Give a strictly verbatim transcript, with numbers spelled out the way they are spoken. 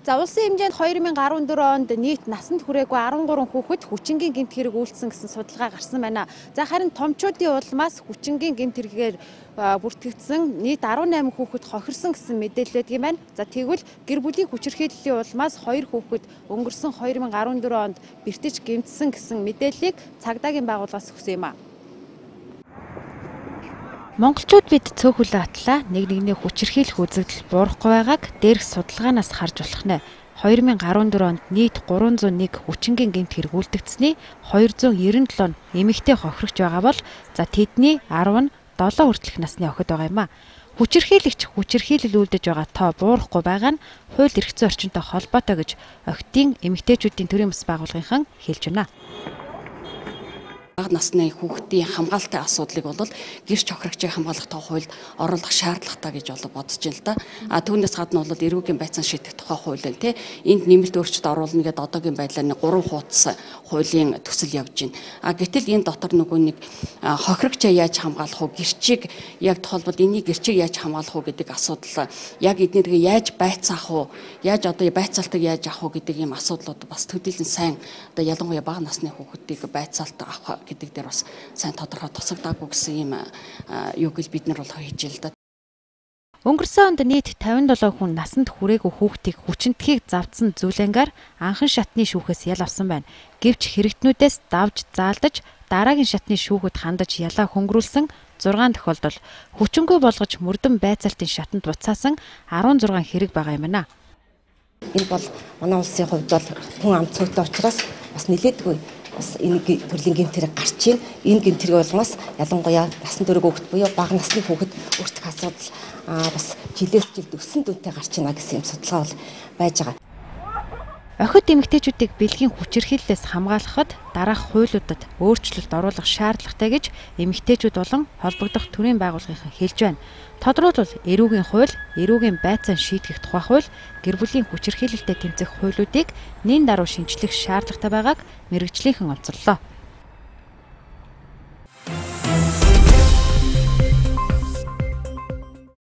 За улсын хэмжээнд хоёр мянга арван дөрөв онд нийт насанд хүрээгүй арван гурван хүүхэд хүчингийн гэмт хэрэг үйлдсэн гэсэн судалгаа гарсан байна. За харин томчуудын улмаас хүчингийн гэмт хэрэгээр бүртгэгдсэн нийт арван найман хүүхэд хохирсон гэсэн мэдээлэл байдаг юм байна. За тэгвэл гэр бүлийн хүчирхийллийн улмаас хоёр хүүхэд өнгөрсөн хоёр мянга арван дөрөв онд бэртэж гэмтсэн гэсэн мэдээллийг цагдаагийн байгууллагаас өгсөн юм а. Монголчууд бид цөөхөлөө атлаа нэг нэгний хүчирхийлэх үзэгдэл буурахгүй байгааг дээрх судалгаанаас харж болох нэ. хоёр мянга арван дөрөв онд нийт гурван зуун нэг хүчингийн гэмт хэрэг үйлдэгдсэний хоёр зуун девяносто долоо эмэгтэй хохирогч байгаа бол за тэдний арав нь долоо хүртэлх насны охид байгаа юм а. Хүчирхийлэгч хүчирхийлэл үйлдэж байгаа тоо буурахгүй байгаа нь хууль эрх зүйн орчинтой холбоотой гэж охидын эмэгтэйчүүдийн төрийн бас байгууллагынхан хэлж байна. Бага насны хүүхдийн хамгаалалтын асуудлыг бол гэрч хохирогчийг хамгаалах тоо хуульд оруулах шаардлагатай гэж бол бодож байна л да. А түүнээс гадна бол эрүүгийн байцаан шийдэх тухай хууль байна те. Энд нэмэлт өөрчлөлт оруулна гэдэг одоогийн байдлаар нэг гурван хуудас хуулийн төсөл явж байна. А гэтэл энэ дотор нөгөө нэг хохирогчоо яаж хамгаалах уу, гэрчийг яг тухайлбал энийг гэрчийг яаж хамгаалах уу гэдэг асуудал, яг эднэргээ яаж байцаах уу, яаж одоо байцаалтыг яаж авах уу гэдэг ийм асуудлууд бас төдийлөн сайн одоо ялангуяа бага насны хүүхдүүдийг байцаалт авах гэдэг дээр бас сайн тодорхой тусагдаагүй гэсэн юм юуг л бид нар бол хийж л да. Өнгөрсөн онд нийт тавин долоо хүн насанд хүрээгүй хүүхдийг хүчинтхийг завдсан зүйлэнгээр анхан шатны шүүхээс ял авсан байна. Гэвч хэрэгтнүүдээс давж заалдаж дараагийн шатны шүүхэд хандаж ялаа хөнгөрүүлсэн зургаан тохиолдол хүчингүй болгож мөрдөн байцаалтын шатанд буцаасан арван зургаан хэрэг байгаа юм байна. Энэ бол манай улсын хувьд бол хүн ам цогтой учраас бас нэлээдгүй бас энэ төрлийн гэмт хэрэг гарч ийн. Энэ гэмт хэрэг болгоноос ялангуяа насан турш хүүхэд буюу бага насны хүүхэд өөртөө асуудал бас жилээс жилд өссөн дүнтэй гарч ийна гэсэн юм судалгаа бол байж байгаа. Охид эмэгтэйчүүдийг бэлгийн хүчирхийллээс хамгаалахад дараах хуулиудад өөрчлөлт оруулах шаардлагатай гэж эмэгтэйчүүд болон холбогдох төрийн байгууллагынхан хэлж байна. Тодруулбал эрүүгийн хууль, эрүүгийн байцаан шийтгэх тухай хууль, гэр бүлийн хүчирхийлэлтэд тэмцэх хуулиудыг нэн даруй шинжлэх шаардлагатай байгааг мэргэжлийнхэн онцоллоо.